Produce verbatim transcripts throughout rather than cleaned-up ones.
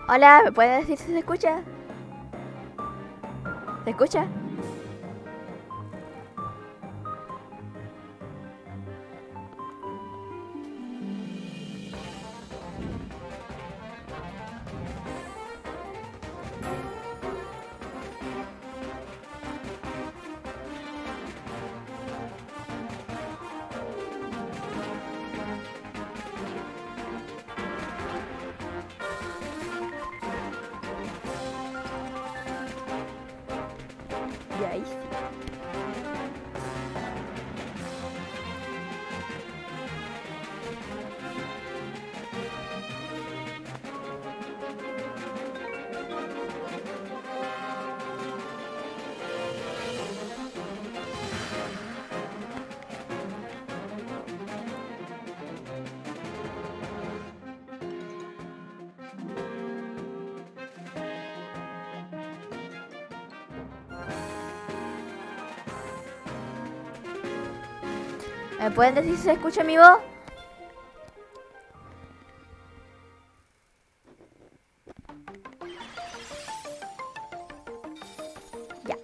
Hola, ¿me puede decir si se escucha? ¿Se escucha? Y ahí sí. ¿Me pueden decir si se escucha mi voz? Ya.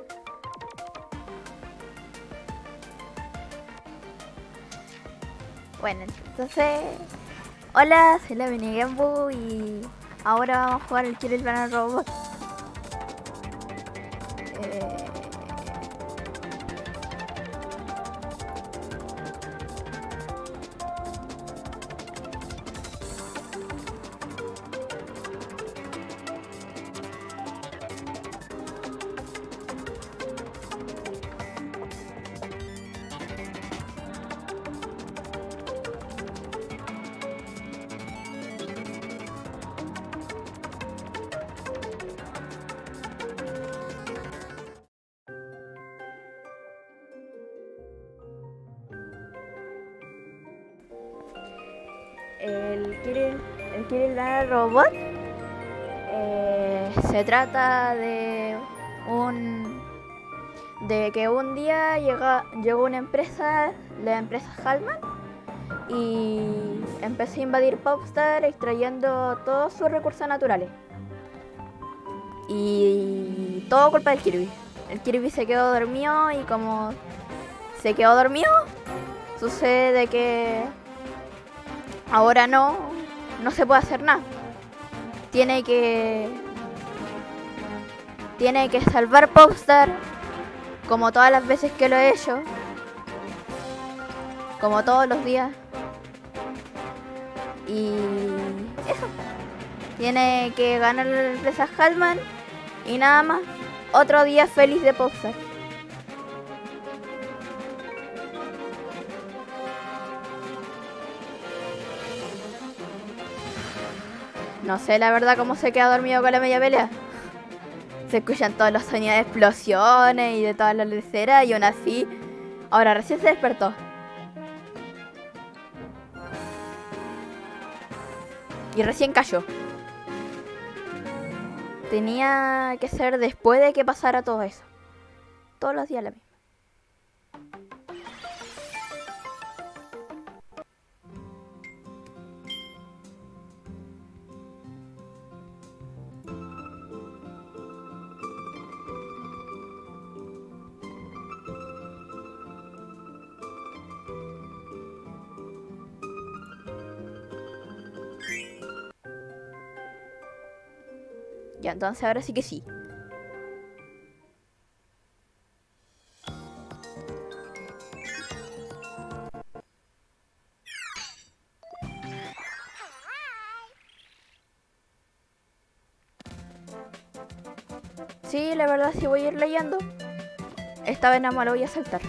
Bueno, entonces... Hola, soy la Benigambu y ahora vamos a jugar el Kill el Banana Robot. Eh... El Kirill, el Kirill Banana Robot eh, se trata de un de que un día llega, llegó una empresa, la empresa Hallman, y empezó a invadir Popstar extrayendo todos sus recursos naturales. Y todo culpa del Kirby. El Kirby se quedó dormido y como se quedó dormido, sucede que ahora no, no se puede hacer nada. Tiene que... Tiene que salvar Popstar, como todas las veces que lo he hecho. Como todos los días. Y... eso. Tiene que ganar la empresa Hallman y nada más. Otro día feliz de Popstar. No sé la verdad cómo se queda dormido con la media pelea. Se escuchan todos los sonidos de explosiones y de todas las leceras y aún así, ahora recién se despertó. Y recién cayó. Tenía que ser después de que pasara todo eso. Todos los días la misma. Ya, entonces ahora sí que sí. Sí, la verdad sí voy a ir leyendo. Esta vez nada más lo voy a saltar.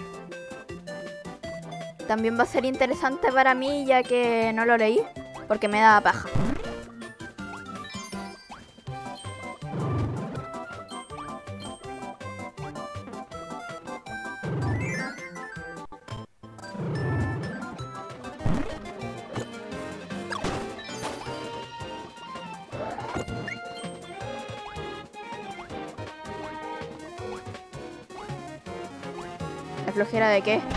También va a ser interesante para mí ya que no lo leí, porque me da paja. ¿La flojera de qué?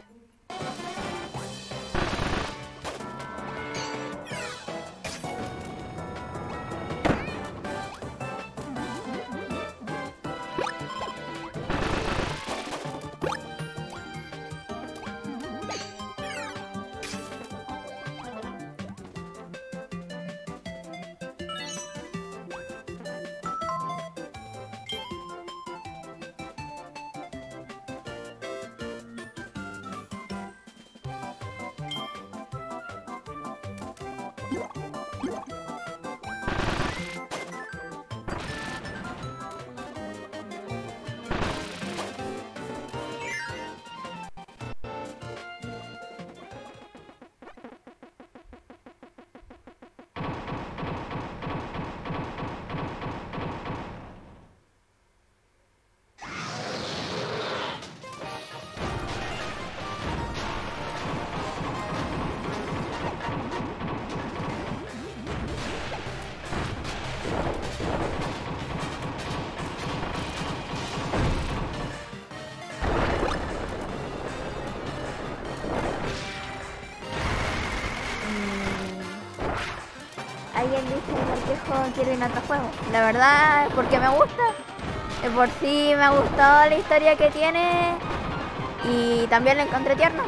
Alguien dice por qué juego quiero ir a otro juego. La verdad es porque me gusta. De por sí me ha gustado la historia que tiene. Y también la encontré tierna.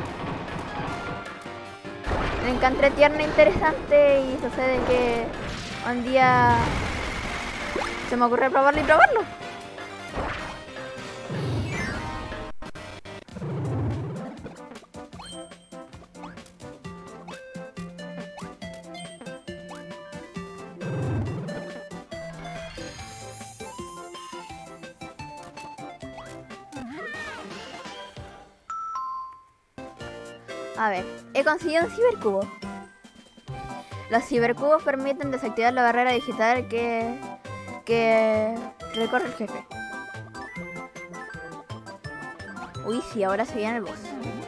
La encontré tierna e interesante. Y sucede que un día se me ocurre probarlo y probarlo. A ver, he conseguido un cibercubo. Los cibercubos permiten desactivar la barrera digital que, que recorre el jefe. Uy, sí, ahora se viene el boss.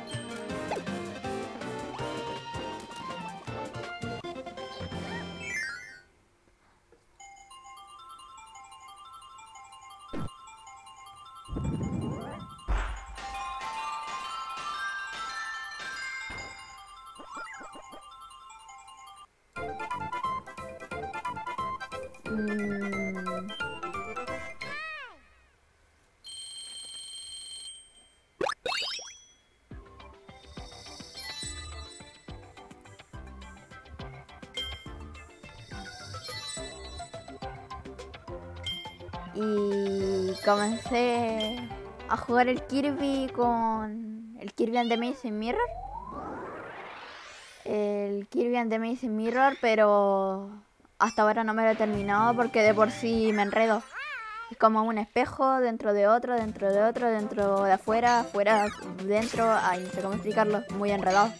Y comencé a jugar el Kirby con el Kirby and the Amazing Mirror. El Kirby and the Amazing Mirror, pero hasta ahora no me lo he terminado porque de por sí me enredo. Es como un espejo dentro de otro, dentro de otro, dentro de afuera, afuera, dentro. Ay, no sé cómo explicarlo, muy enredado.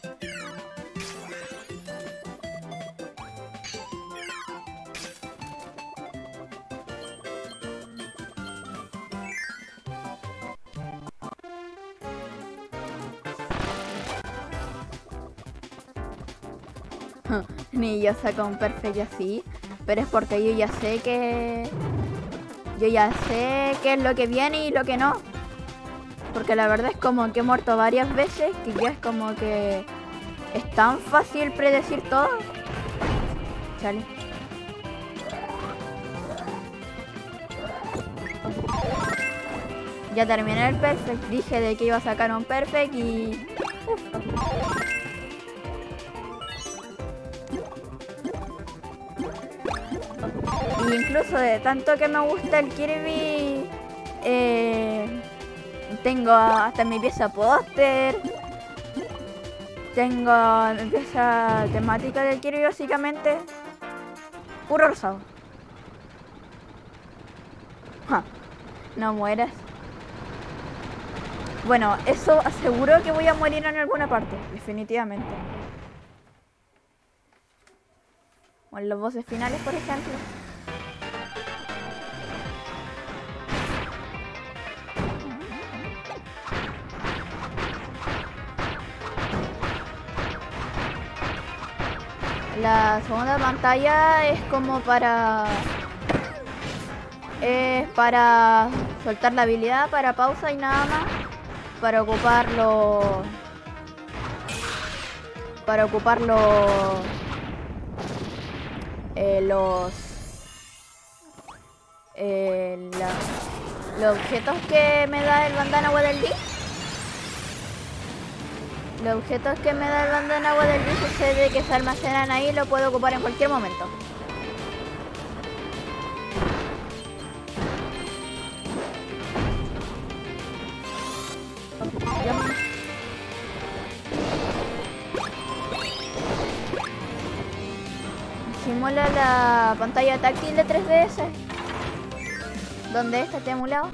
Ni yo saco un perfecto así, pero es porque yo ya sé que... Yo ya sé qué es lo que viene y lo que no. Porque la verdad es como que he muerto varias veces, que ya es como que... Es tan fácil predecir todo. Chale. Ya terminé el perfect, dije de que iba a sacar un perfect y... Uf. Y incluso de tanto que me gusta el Kirby, eh, tengo hasta mi pieza póster, tengo mi pieza temática del Kirby básicamente, puro rosado. Ja, no mueras. Bueno, eso aseguro que voy a morir en alguna parte, definitivamente. O en los bosses finales, por ejemplo. La segunda pantalla es como para... Es para soltar la habilidad, para pausa y nada más. Para ocupar los, para ocupar los eh, los eh, la, los objetos que me da el bandana agua del día. Los objetos que me da el bandana agua del día sucede que se almacenan ahí y lo puedo ocupar en cualquier momento. Simula la pantalla táctil de tres D S. ¿Dónde está este emulado?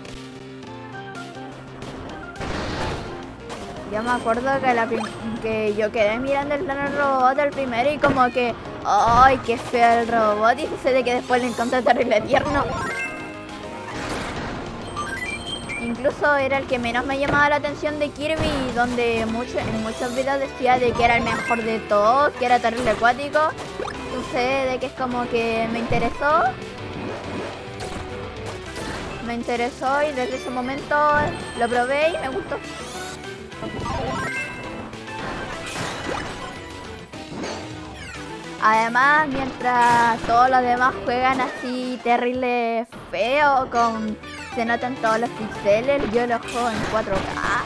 Yo me acuerdo que, la que yo quedé mirando el plano robot el primero y como que... ¡Ay, qué feo el robot! Y sucede que después lo encontré terrible tierno. Incluso era el que menos me llamaba la atención de Kirby, donde mucho, en muchos videos decía de que era el mejor de todos, que era terrible acuático. Sucede que es como que me interesó. Me interesó y desde ese momento lo probé y me gustó. Además, mientras todos los demás juegan así terrible feo, con se notan todos los píxeles, yo los juego en cuatro K.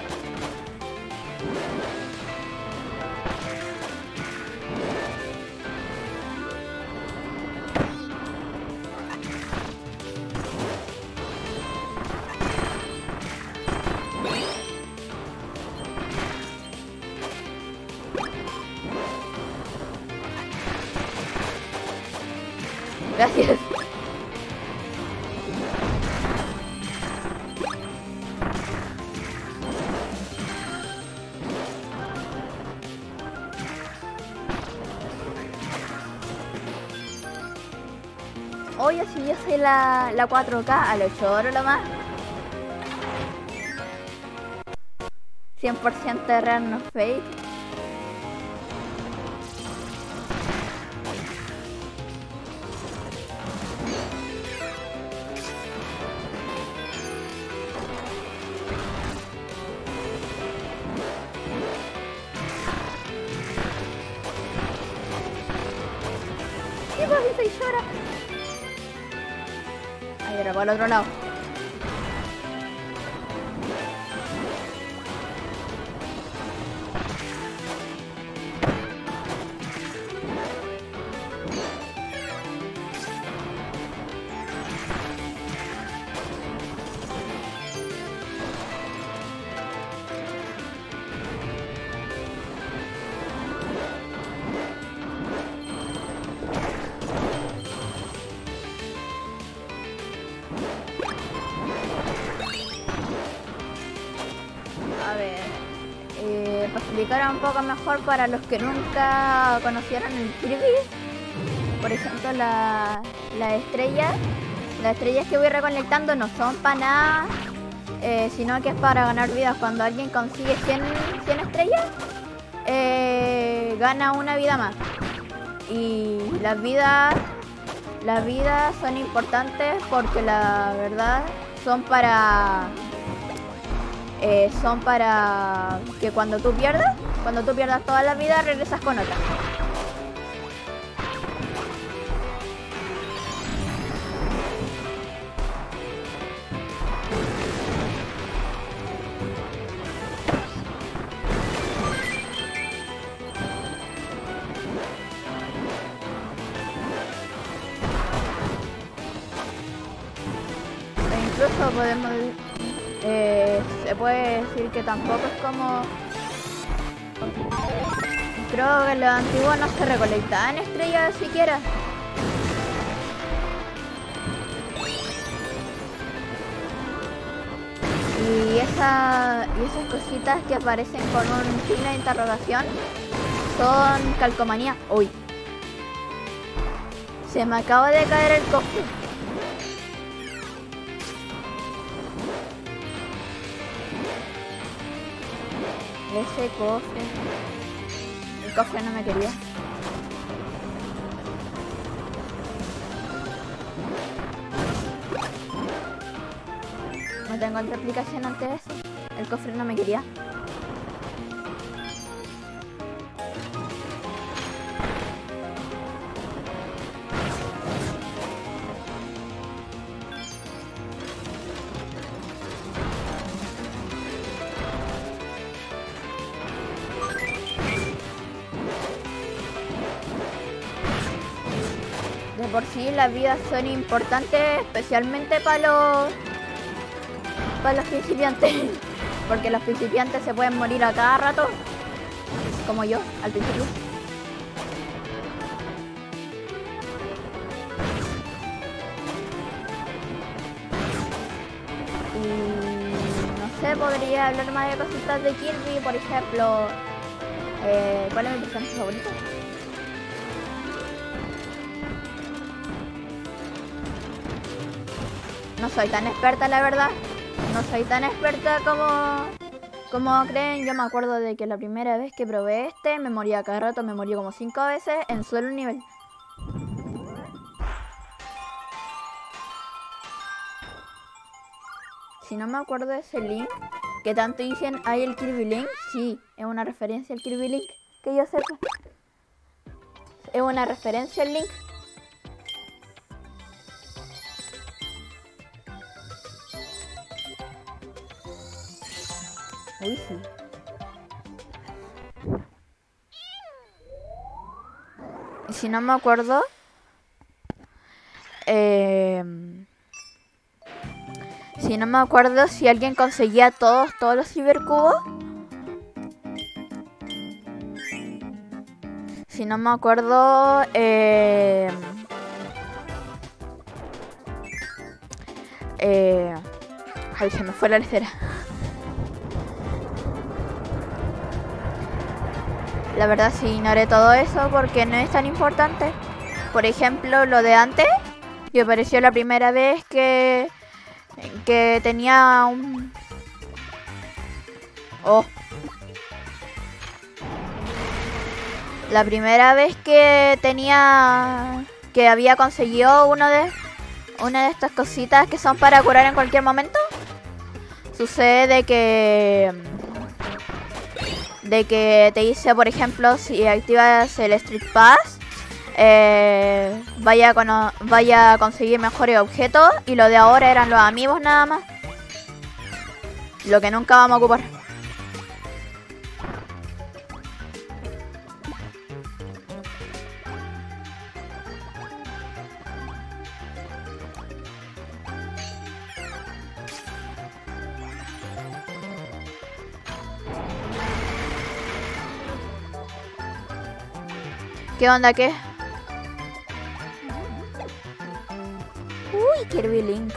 Gracias. Oye, si yo soy la, la cuatro K, a los ocho oro lo más. cien por ciento rare, no fake. Y llora. Ahí era para el otro lado. Para explicar un poco mejor para los que nunca conocieron el Kirby, por ejemplo, la, la estrella, las estrellas que voy recolectando no son para nada, eh, sino que es para ganar vidas. Cuando alguien consigue cien, cien estrellas, eh, gana una vida más. Y las vidas, las vidas son importantes porque la verdad son para... Eh, son para que cuando tú pierdas, cuando tú pierdas toda la vida, regresas con otra. E incluso podemos... Eh, se puede decir que tampoco es como... Creo que en los antiguos no se recolectaban estrellas siquiera. Y, esa, y esas cositas que aparecen con un signo de interrogación son calcomanía. Uy, se me acaba de caer el cofre. Ese cofre. El cofre no me quería. No tengo otra explicación ante eso. El cofre no me quería. por sí las vidas son importantes, especialmente para los para los principiantes, porque los principiantes se pueden morir a cada rato, como yo al principio. Y no sé, podría hablar más de cositas de Kirby, por ejemplo, eh, ¿cuál es mi personaje favorito? No soy tan experta, la verdad. No soy tan experta como, como creen. Yo me acuerdo de que la primera vez que probé este, me moría cada rato, me moría como cinco veces en solo un nivel. Si no me acuerdo de ese Link, que tanto dicen, ¿hay el Kirby Link? Sí, es una referencia al Kirby Link, que yo sepa. Es una referencia al Link. Uy, sí. Y si no me acuerdo, eh, si no me acuerdo si alguien conseguía todos, todos los cibercubos. Si no me acuerdo, eh, eh, ay, se me fue la lecera. La verdad sí ignoré todo eso porque no es tan importante. Por ejemplo, lo de antes, que apareció la primera vez que, que tenía un... Oh. La primera vez que tenía... que había conseguido uno de... una de estas cositas que son para curar en cualquier momento. Sucede que... de que te dice, por ejemplo, si activas el Street Pass, eh, vaya, a vaya a conseguir mejores objetos, y lo de ahora eran los amigos nada más. Lo que nunca vamos a ocupar. ¿Qué onda, qué? Uy, Kirby Link.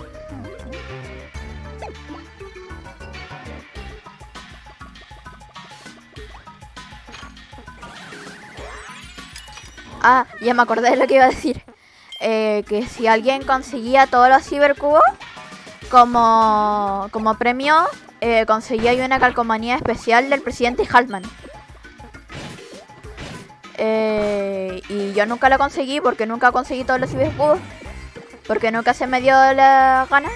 Ah, ya me acordé de lo que iba a decir. Eh, que si alguien conseguía todos los cibercubos, como, como premio, eh, conseguía una calcomanía especial del presidente Haltman. Eh, y yo nunca lo conseguí porque nunca conseguí todos los cibercubos, porque nunca se me dio la gana.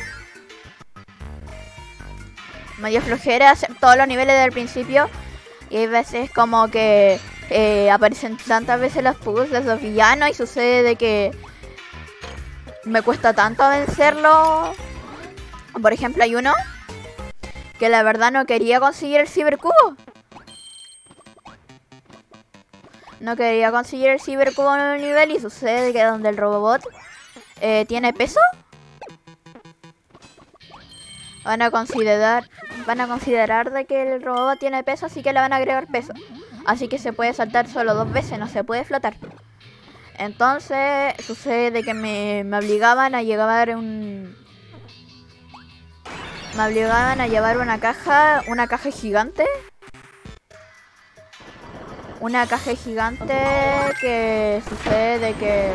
Me dio flojera hacer todos los niveles del principio, y hay veces como que eh, aparecen tantas veces los puzzles de los villanos y sucede de que me cuesta tanto vencerlo. Por ejemplo, hay uno que la verdad no quería conseguir el cibercubo. No quería conseguir el cibercubo en el nivel y sucede que donde el robot eh, tiene peso, van a considerar van a considerar de que el robot tiene peso, así que le van a agregar peso. Así que se puede saltar solo dos veces, no se puede flotar. Entonces sucede que me, me obligaban a llevar un me obligaban a llevar una caja, una caja gigante. Una caja gigante que sucede que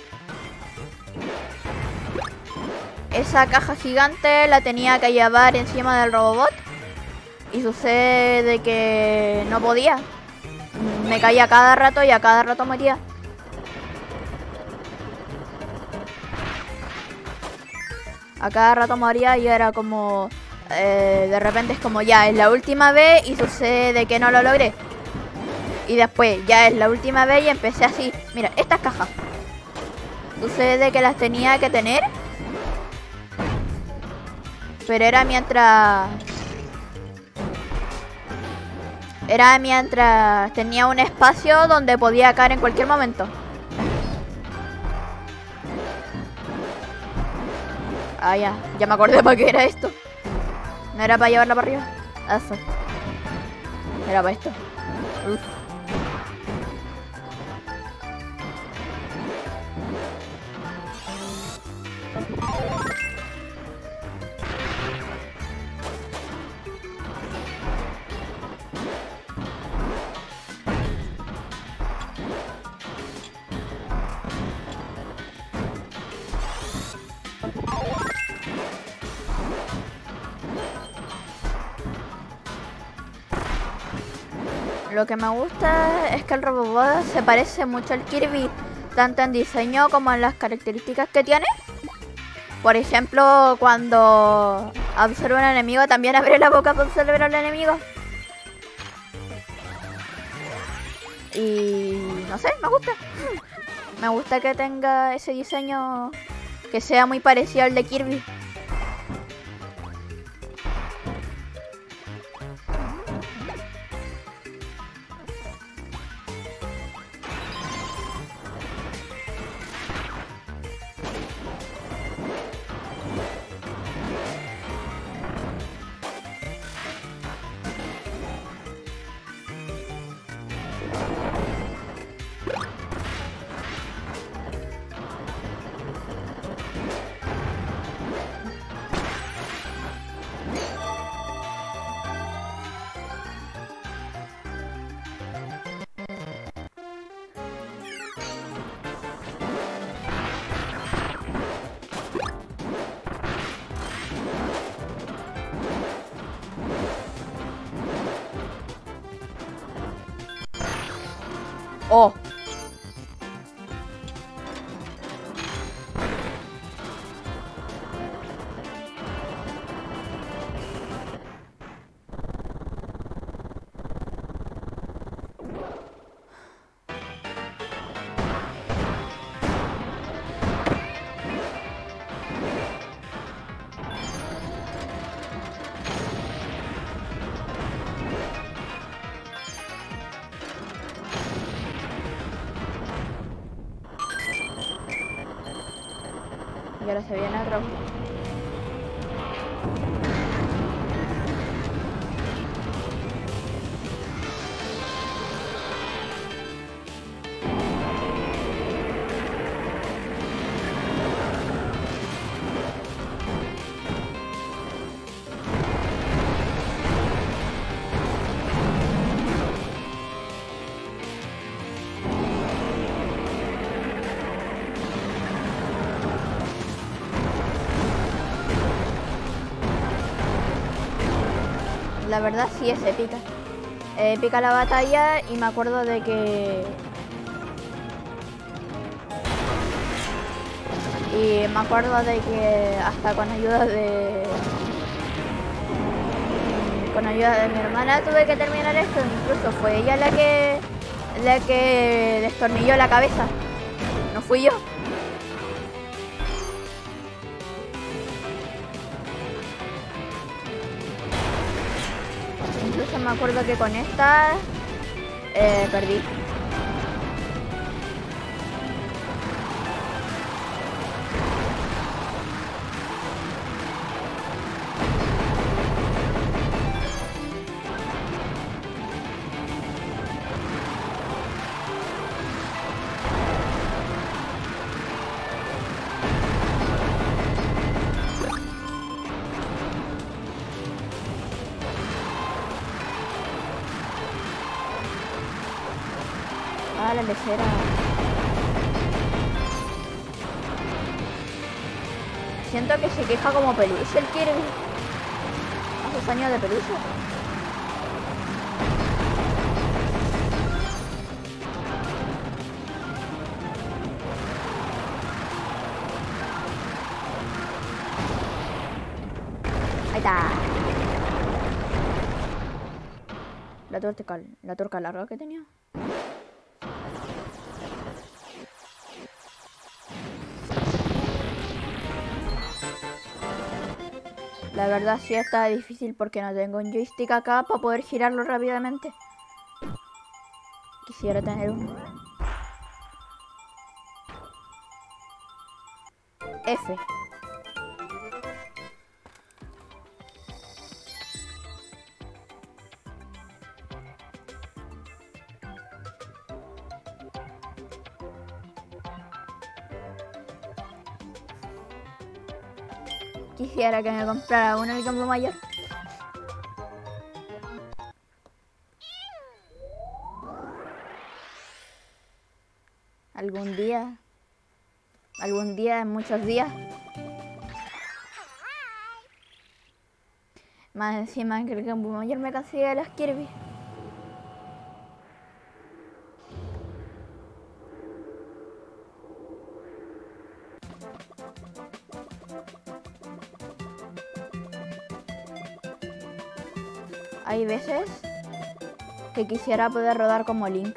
esa caja gigante la tenía que llevar encima del robot y sucede que no podía. Me caía cada rato y a cada rato moría. A cada rato moría y era como... Eh, de repente es como ya, es la última vez y sucede que no lo logré. Y después ya es la última vez y empecé así. Mira, estas cajas. Sucede que las tenía que tener. Pero era mientras... Era mientras tenía un espacio donde podía caer en cualquier momento. Ah, ya. Ya me acordé para qué era esto. No era para llevarla para arriba. Eso. Era para esto. Uf. Lo que me gusta es que el Robobot se parece mucho al Kirby, tanto en diseño como en las características que tiene. Por ejemplo, cuando absorbe un enemigo, también abre la boca para absorber al enemigo. Y no sé, me gusta. Me gusta que tenga ese diseño que sea muy parecido al de Kirby. Oh. Y ahora se viene otro. La verdad sí es épica. Épica la batalla y me acuerdo de que... Y me acuerdo de que hasta con ayuda de... Con ayuda de mi hermana tuve que terminar esto. Incluso fue ella la que... La que destornilló la cabeza. No fui yo. Incluso me acuerdo que con esta eh, perdí. Ah, la lechera. Siento que se queja como peluche el Kirby. Hace años de peluche. Ahí está. La torca, la torca larga que tenía. La verdad sí está difícil porque no tengo un joystick acá para poder girarlo rápidamente. Quisiera tener uno. F. quisiera que me comprara uno en el campo mayor. Algún día. Algún día, en muchos días. Más encima que el campo mayor me consigue los Kirby. Hay veces que quisiera poder rodar como Link.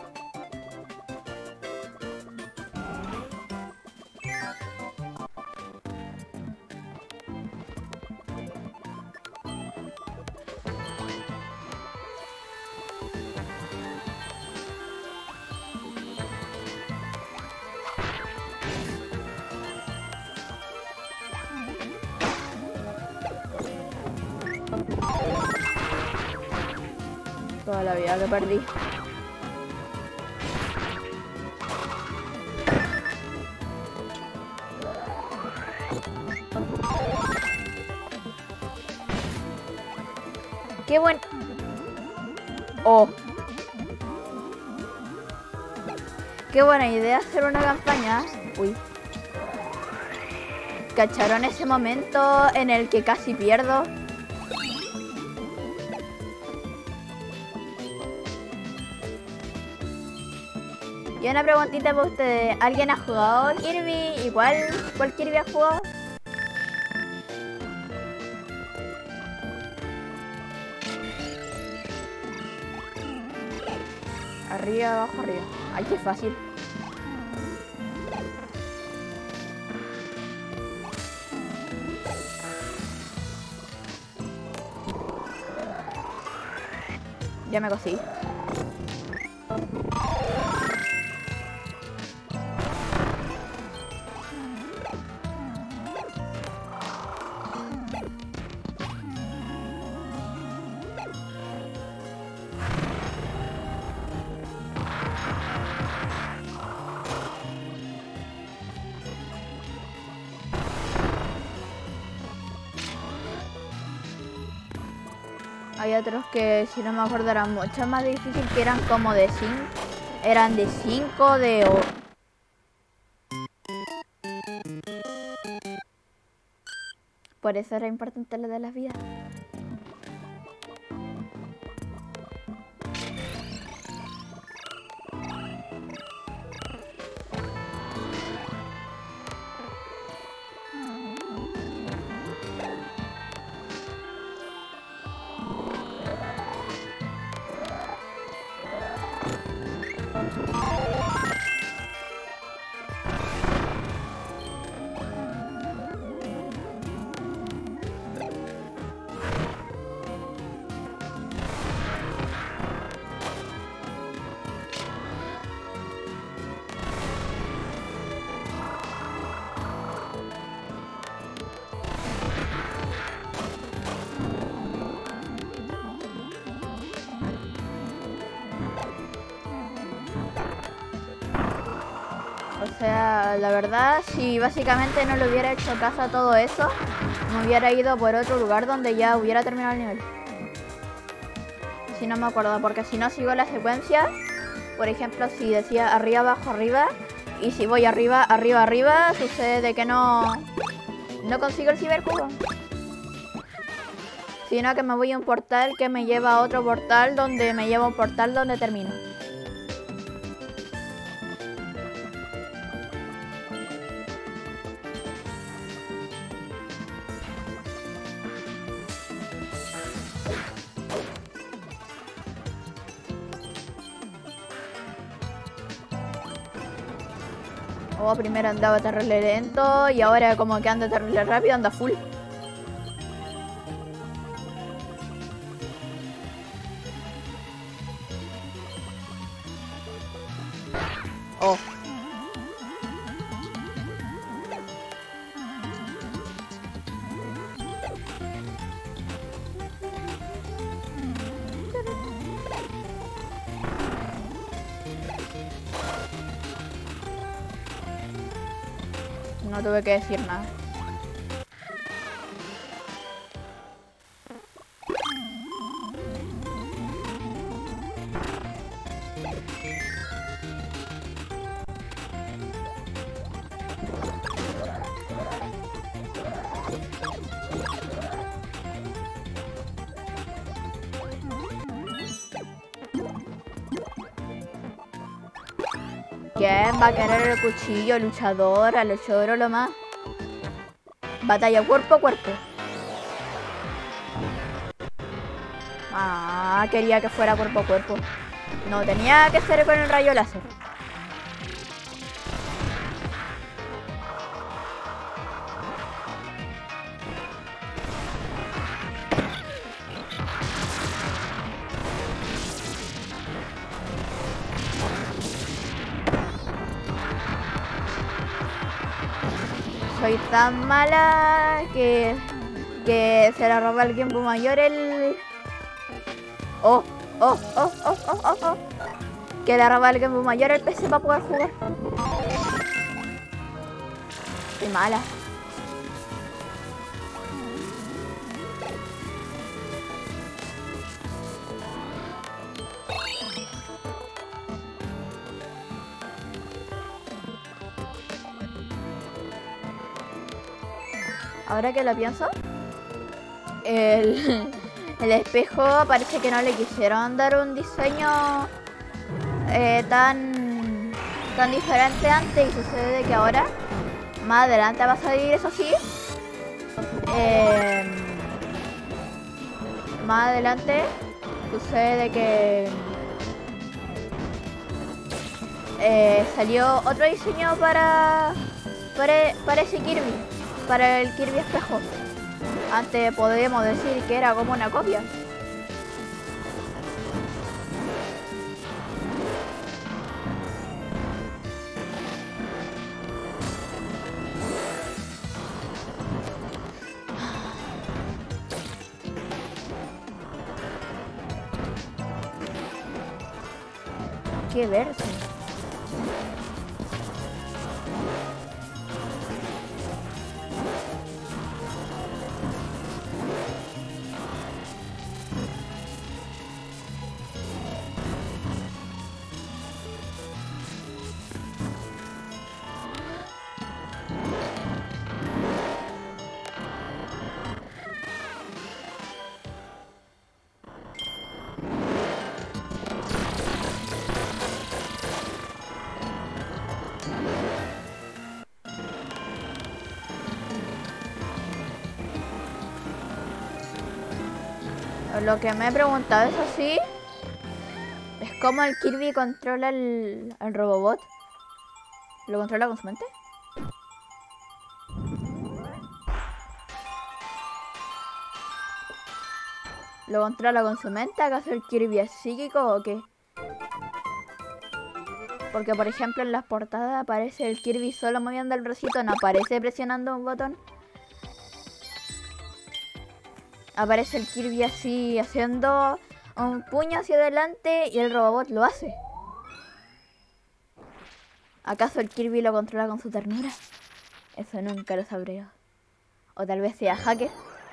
Toda la vida que perdí. Qué buen... Oh. Qué buena idea hacer una campaña. Uy. ¿Cacharon ese momento en el que casi pierdo? Y una preguntita para ustedes. ¿Alguien ha jugado Kirby? ¿Y cuál, cuál Kirby ha jugado? Arriba, abajo, arriba. Ay, qué fácil. Ya me cosí. Hay otros que, si no me acuerdo, eran mucho más difíciles, que eran como de cinco. Eran de cinco, de... O... Por eso era importante lo de las vidas. O sea, la verdad, si básicamente no le hubiera hecho caso a todo eso, me hubiera ido por otro lugar donde ya hubiera terminado el nivel. Si no me acuerdo, porque si no sigo la secuencia, por ejemplo, si decía arriba, abajo, arriba, y si voy arriba, arriba, arriba, sucede que no, no consigo el cibercubo. Sino que me voy a un portal que me lleva a otro portal donde me lleva a un portal donde termino. Oh, primero andaba terrible lento y ahora como que anda terrible rápido, anda full. Oh. No tuve que decir nada. ¿Quién va a querer el cuchillo? Luchadora, luchador o lo más. Batalla cuerpo a cuerpo. Ah, quería que fuera cuerpo a cuerpo. No, tenía que ser con el rayo láser. Soy tan mala que, que se la roba al Game Boy Mayor el... Oh, oh, oh, oh, oh, oh, oh. Que le roba al Game Boy Mayor el P C para poder jugar. Soy mala. Ahora que lo pienso, el, el espejo parece que no le quisieron dar un diseño eh, tan, tan diferente antes, y sucede que ahora, más adelante va a salir, eso sí, eh, más adelante sucede que eh, salió otro diseño para, para, para ese Kirby. Para el Kirby espejo. Antes podemos decir que era como una copia. Qué verse. Lo que me he preguntado es así, es cómo el Kirby controla el, el Robobot. ¿Lo controla con su mente? ¿Lo controla con su mente? ¿Acaso el Kirby es psíquico o qué? Porque por ejemplo en las portadas aparece el Kirby solo moviendo el bracito, no aparece presionando un botón. Aparece el Kirby así haciendo un puño hacia adelante y el Robobot lo hace. ¿Acaso el Kirby lo controla con su ternura? Eso nunca lo sabré. O tal vez sea hacker.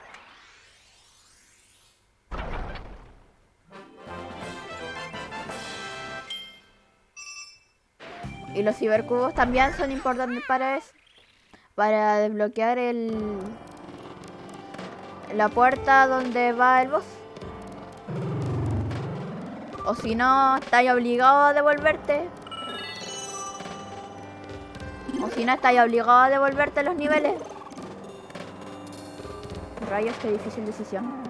Y los cibercubos también son importantes para eso. Para desbloquear el... la puerta donde va el boss. O si no, estás obligado a devolverte. O si no, estás obligado a devolverte los niveles. Rayos, qué difícil decisión.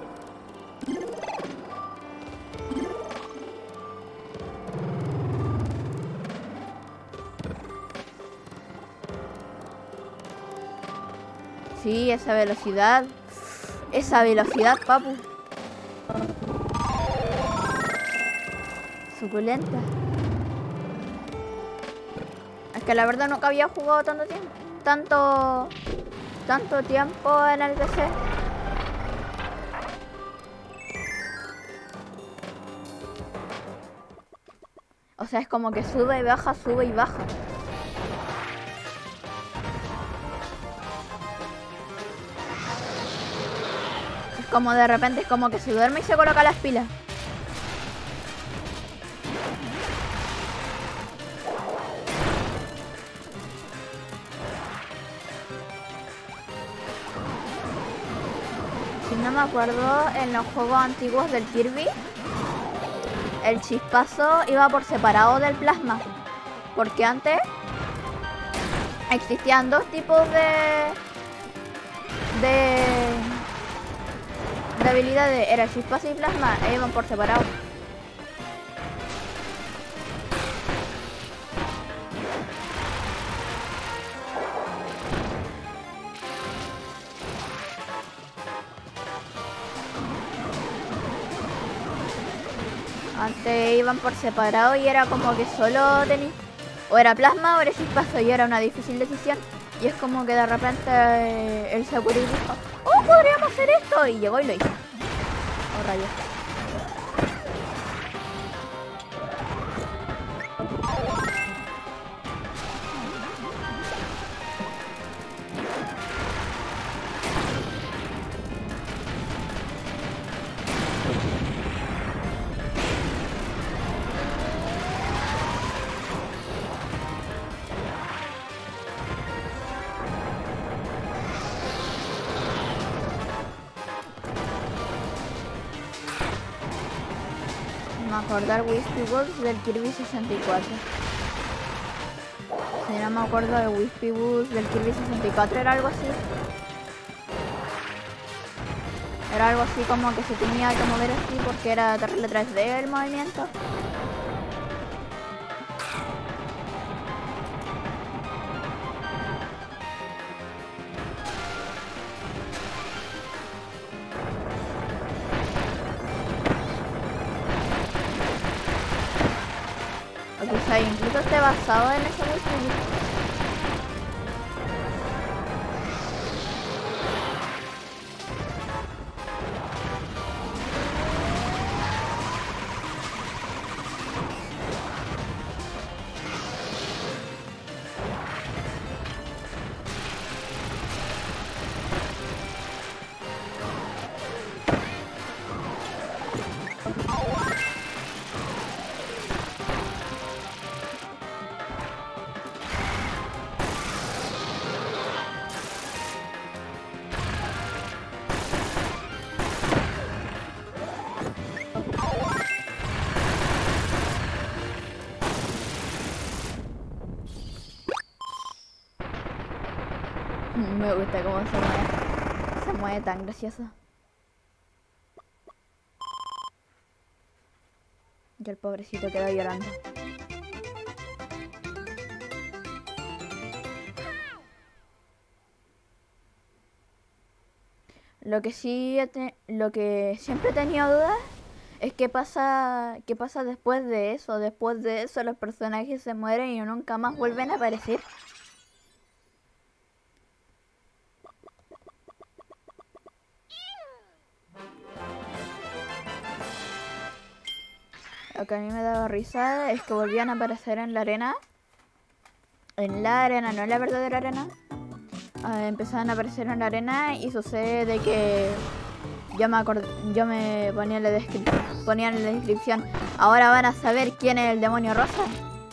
Sí, esa velocidad. Esa velocidad, papu. Suculenta. Es que la verdad nunca había jugado tanto tiempo. Tanto... Tanto tiempo en el P C. O sea, es como que sube y baja, sube y baja. Como de repente es como que se duerme y se coloca las pilas. no me acuerdo, en los juegos antiguos del Kirby, el chispazo iba por separado del plasma. Porque antes existían dos tipos de... de... de habilidades. Era el chispazo y plasma, e iban por separado. Antes iban por separado y era como que solo tenía... o era plasma o era chispazo y era una difícil decisión. Y es como que de repente eh, el Sakura dijo, ¡oh, podríamos hacer esto! Y llegó y lo hizo. Oh, rayos. Me acordar Wispy Woods del Kirby sesenta y cuatro. Si no me acuerdo de Wispy Woods del Kirby sesenta y cuatro, era algo así. Era algo así como que se tenía que mover así porque era terrible tres D el movimiento. O quizá incluso esté basado en ese Wispy. Me gusta cómo se mueve. Se mueve tan gracioso. Y el pobrecito queda llorando. Lo que sí, te, lo que siempre he tenido dudas es qué pasa, qué pasa después de eso. Después de eso los personajes se mueren y nunca más vuelven a aparecer. Lo que a mí me daba risa es que volvían a aparecer en la arena. En la arena, no en la verdadera arena. Uh, empezaban a aparecer en la arena y sucede de que yo me acord yo me ponía en, la ponía en la descripción, ahora van a saber quién es el demonio rosa.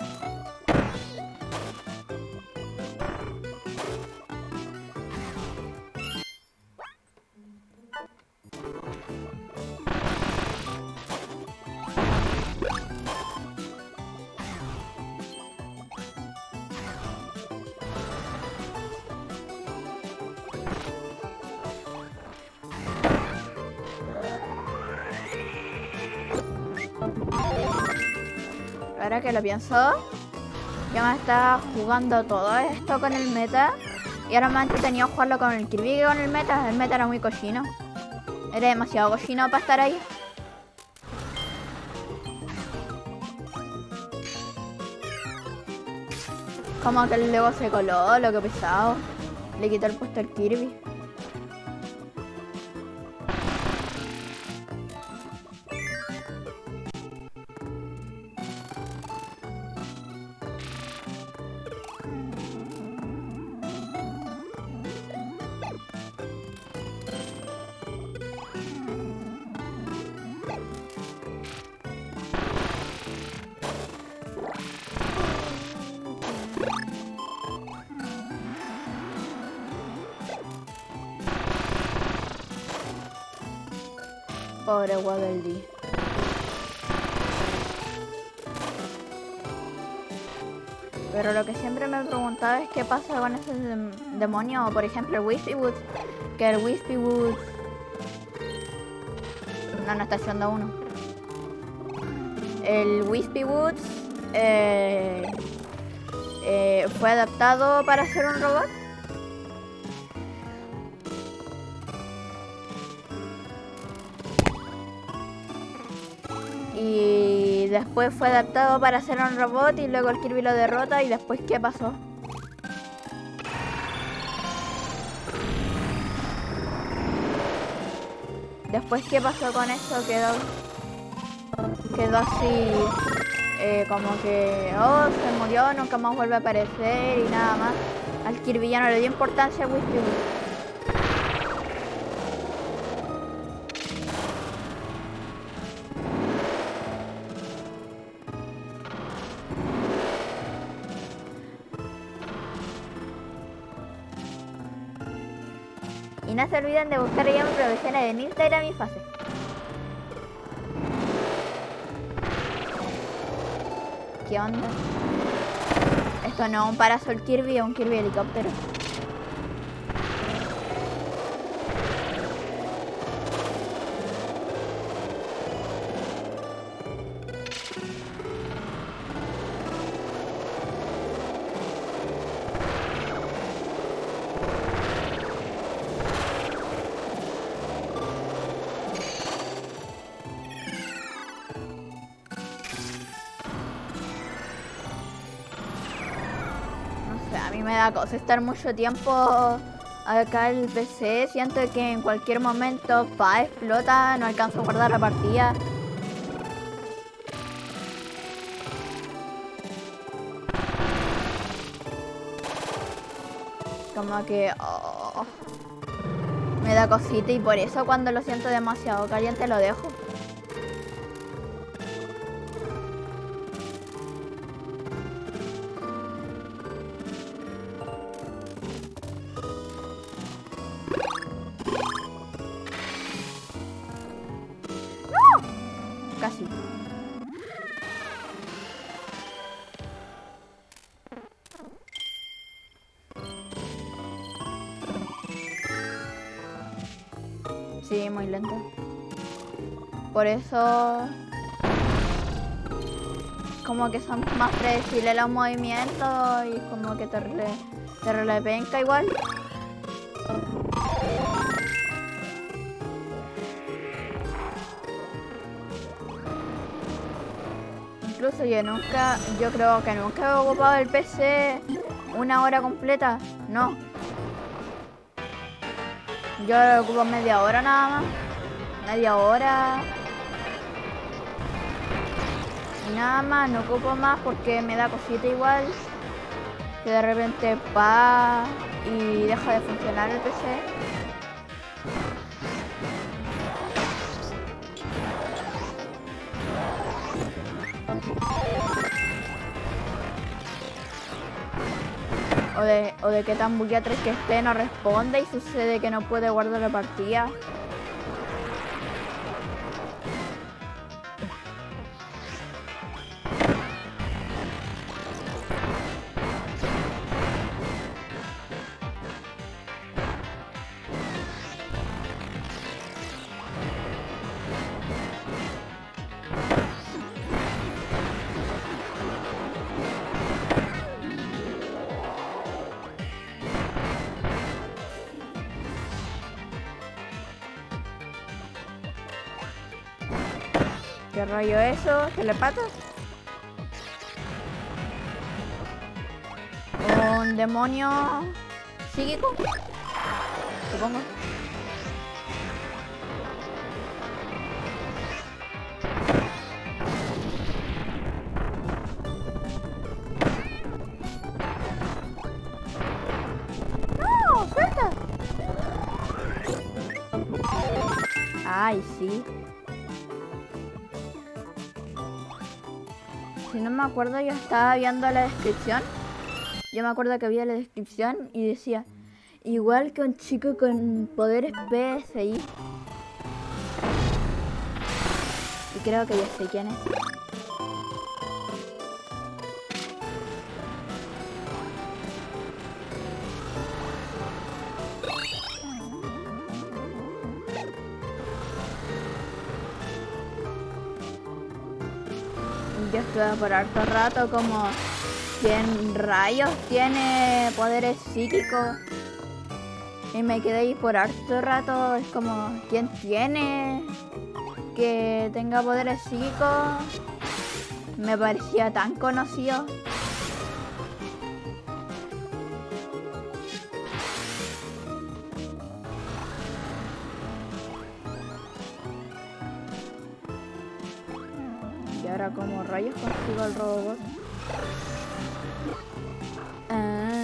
Ahora que lo pienso, yo me estaba jugando todo esto con el meta y ahora me ha entretenido jugarlo con el Kirby que con el meta. El meta era muy cochino. Era demasiado cochino para estar ahí. Como que el Lego se coló, lo que pesado. Le quitó el puesto al Kirby. Pobre Waddle Dee. Pero lo que siempre me he preguntado es qué pasa con ese dem demonio, por ejemplo el Wispy Woods, que el Wispy Woods... No, no está haciendo uno. El Wispy Woods eh, eh, fue adaptado para ser un robot. Y después fue adaptado para ser un robot y luego el Kirby lo derrota. ¿Y después qué pasó? Después qué pasó con eso, quedó quedó así eh, como que oh, se murió, nunca más vuelve a aparecer y nada más. Al Kirby ya no le dio importancia a Wispy Woods. Y no se olviden de buscar ya mi producción en Instagram y Facebook. ¿Qué onda? Esto no es un Parasol Kirby, es un Kirby helicóptero. A mí me da cosa estar mucho tiempo acá en el P C. Siento que en cualquier momento pa explota, no alcanzo a guardar la partida. Como que oh, me da cosita y por eso cuando lo siento demasiado caliente lo dejo. Casi. Sí, muy lento. Por eso como que son más predecibles los movimientos y como que te re, te re penca igual. Incluso yo nunca, yo creo que nunca he ocupado el P C una hora completa, no. Yo lo ocupo media hora nada más, media hora. Y nada más, no ocupo más porque me da cosita igual. Que de repente pa y deja de funcionar el P C. O de, o de que tan bugueatres que esté no responde y sucede que no puede guardar la partida. ¿Qué rollo eso? ¿Telepatas? ¿Un demonio psíquico? Supongo. ¡No! ¡Suelta! Ay, sí. Si no me acuerdo, yo estaba viendo la descripción. Yo me acuerdo que había la descripción y decía igual que un chico con poderes P S I. creo que ya sé quién es. Yo estuve por harto rato como ¿quién rayos tiene poderes psíquicos? Y me quedé ahí por harto rato, es como ¿quién tiene que tenga poderes psíquicos? Me parecía tan conocido. Y ahora como rayos consigo el robot. Ah.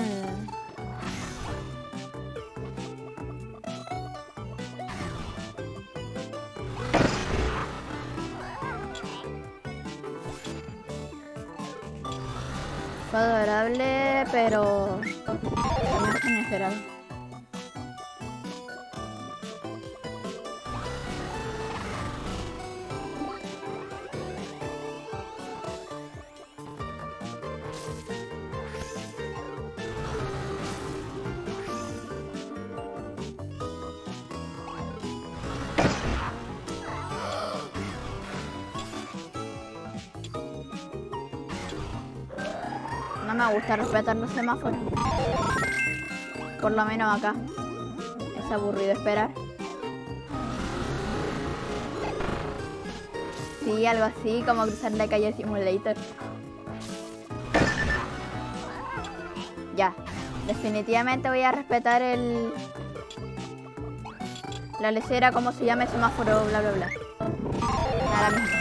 Fue adorable, pero más inesperado. No me gusta respetar los semáforos. Por lo menos acá. Es aburrido esperar. Sí, algo así, como cruzar la calle Simulator. Ya. Definitivamente voy a respetar el... la lecera, como se llama el semáforo, bla bla bla. Nada mismo.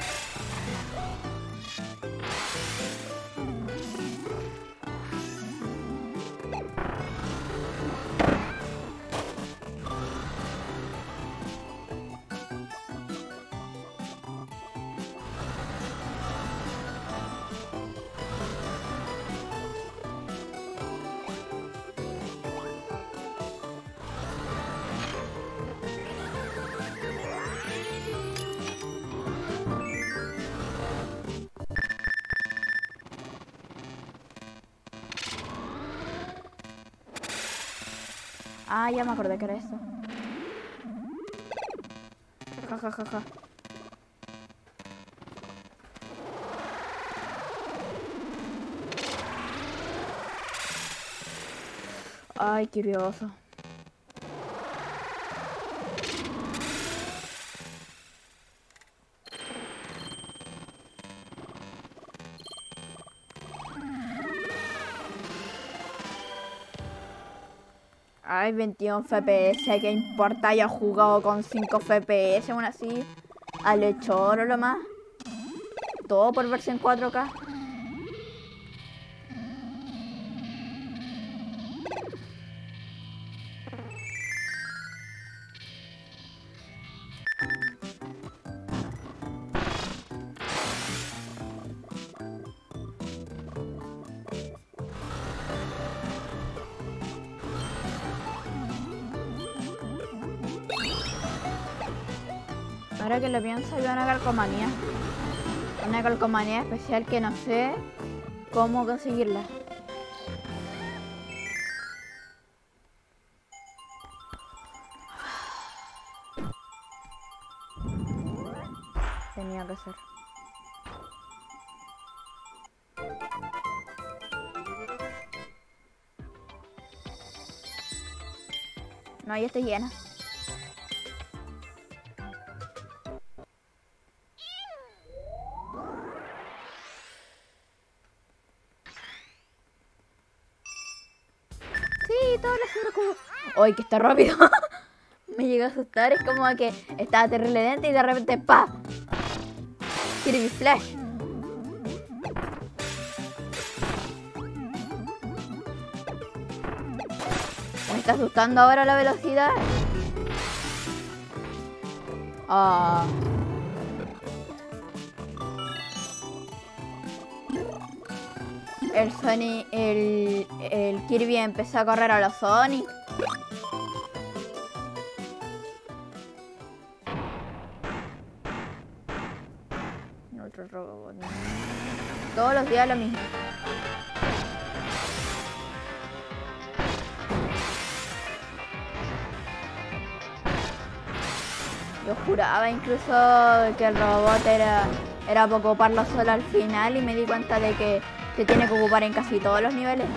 Ah, ya me acordé que era esto. Ja, ja, ja, ja. Ay, qué curioso. Ay, veintiún F P S, ¿qué importa? Yo he jugado con cinco F P S, aún así. Al hecho lo más. Todo por verse en cuatro K. Ahora que lo pienso, hay una calcomanía. Una calcomanía especial que no sé cómo conseguirla. Tenía que ser. No, ya estoy llena. Sí, todo lo centro como... ¡Ay, que está rápido! Me llegó a asustar, es como que estaba terrible lento y de repente ¡pa! Kirby Flash. Me está asustando ahora la velocidad. Ah. El Sonic, el, el Kirby empezó a correr a los Sonic. Todos los días lo mismo. Yo juraba incluso que el robot era, era para ocuparlo solo al final y me di cuenta de que se tiene que ocupar en casi todos los niveles.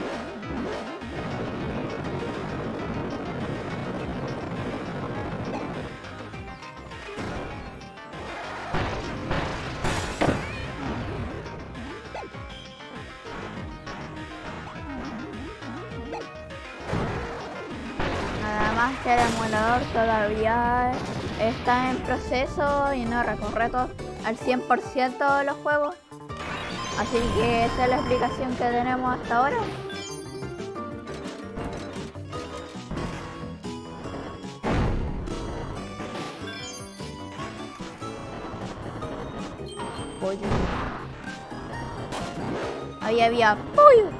Nada más que el emulador todavía está en proceso y no recorre todo al cien por ciento de los juegos. Así que esa es la explicación que tenemos hasta ahora. Pollo. Ahí había pollo.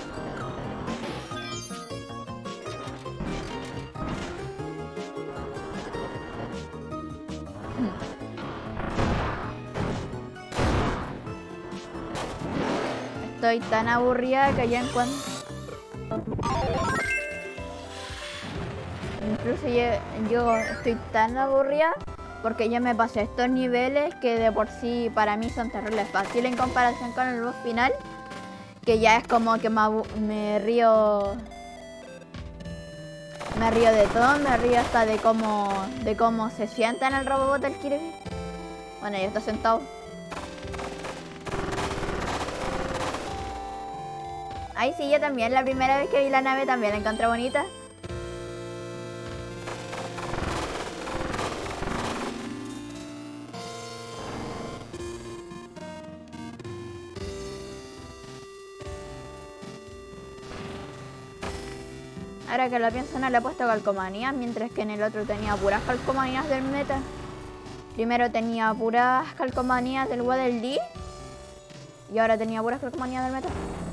Estoy tan aburrida que ya encuentro... Incluso yo, yo estoy tan aburrida porque ya me pasé estos niveles que de por sí para mí son terribles fáciles en comparación con el boss final, que ya es como que me, me río... Me río de todo, me río hasta de cómo, de cómo se sienta en el robot del Kirby. Bueno, ya está sentado. Ay, sí, yo también, la primera vez que vi la nave también la encontré bonita. Ahora que lo pienso, no le he puesto calcomanías, mientras que en el otro tenía puras calcomanías del meta. Primero tenía puras calcomanías del Waddle Dee y ahora tenía puras calcomanías del meta.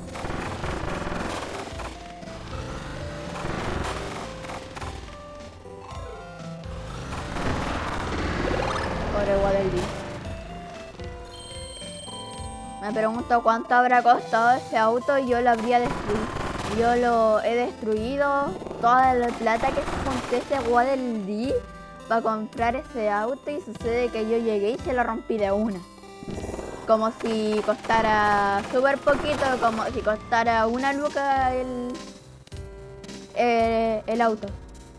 Pobre Waddle Dee. Me pregunto cuánto habrá costado ese auto y yo lo habría destruido. Yo lo he destruido, toda la plata que se junté ese Waddle Dee para comprar ese auto y sucede que yo llegué y se lo rompí de una. Como si costara súper poquito, como si costara una luca el, el, el auto.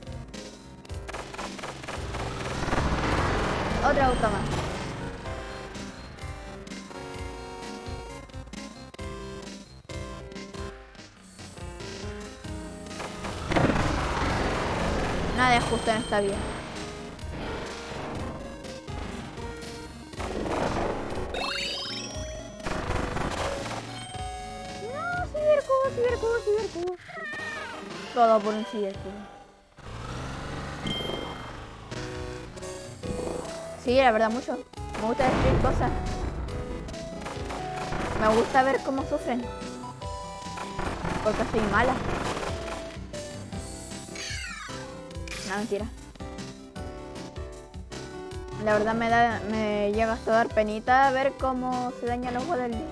Otro auto más. Nada es justo en esta vida. No, cibercubo, cibercubo, cibercubo. Todo por un cibercubo. Sí, la verdad mucho. Me gusta destruir cosas. Me gusta ver cómo sufren. Porque soy mala. No, mentira. La verdad me da, me llega hasta dar penita ver cómo se daña los Waddle Dee.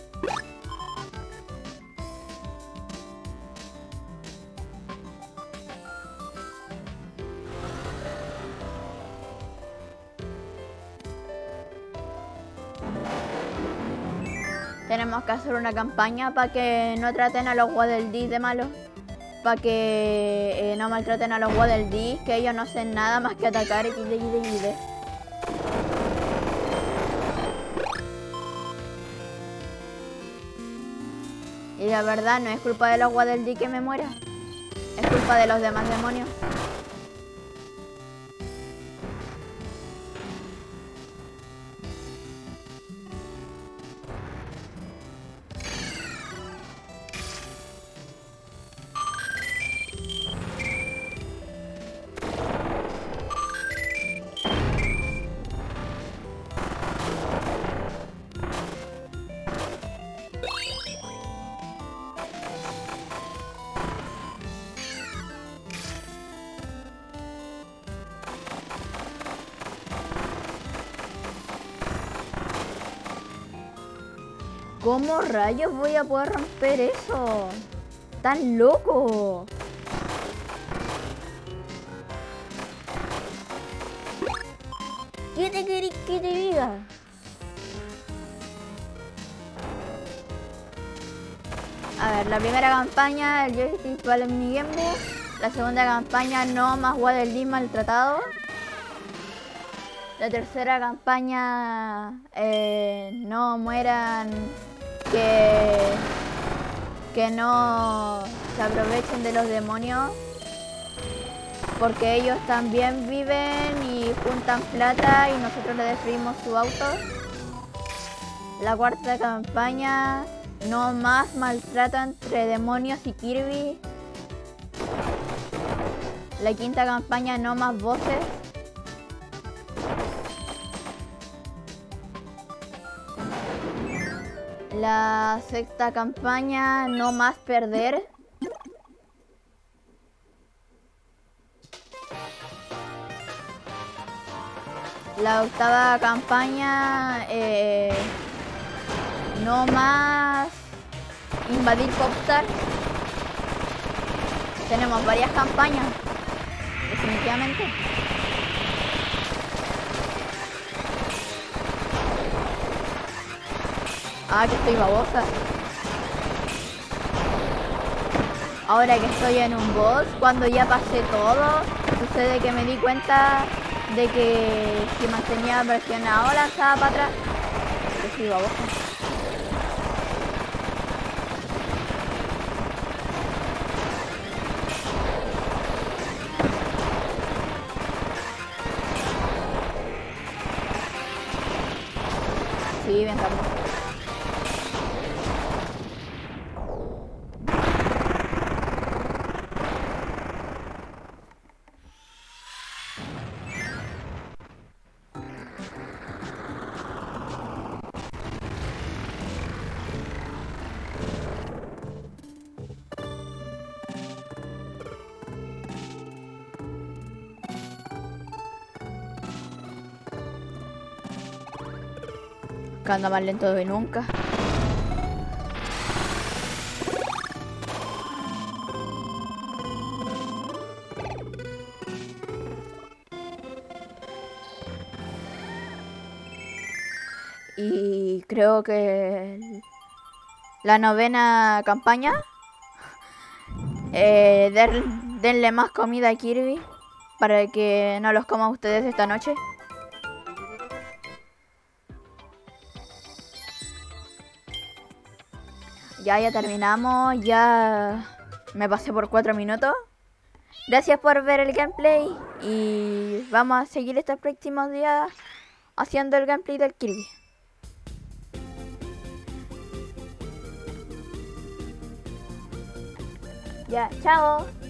Tenemos que hacer una campaña para que no traten a los Waddle Dee de malos. Para que eh, no maltraten a los Waddle Dee, que ellos no hacen nada más que atacar y guide, guide, guide. Y la verdad no es culpa de los Waddle Dee que me muera, es culpa de los demás demonios. ¿Cómo rayos voy a poder romper eso? ¡Tan loco! ¿Qué te querés que te diga? A ver, la primera campaña, el joystick para el minigambo. La segunda campaña, no más Waddle Dee maltratado. La tercera campaña, eh, no mueran, que, que no se aprovechen de los demonios. Porque ellos también viven y juntan plata y nosotros le destruimos su auto. La cuarta campaña, no más maltrato entre demonios y Kirby. La quinta campaña, no más voces. La sexta campaña, no más perder. La octava campaña, eh, no más invadir Popstar. Tenemos varias campañas, definitivamente. Ah, que estoy babosa. Ahora que estoy en un boss, cuando ya pasé todo, sucede que me di cuenta de que si mantenía presionado lanzada para atrás. Que estoy babosa. Sí, bien rápido. Que anda más lento de nunca. Y creo que la novena campaña, eh, den, denle más comida a Kirby para que no los coma ustedes esta noche. Ya, ya terminamos, ya me pasé por cuatro minutos. Gracias por ver el gameplay y vamos a seguir estos próximos días haciendo el gameplay del Kirby. Ya, chao.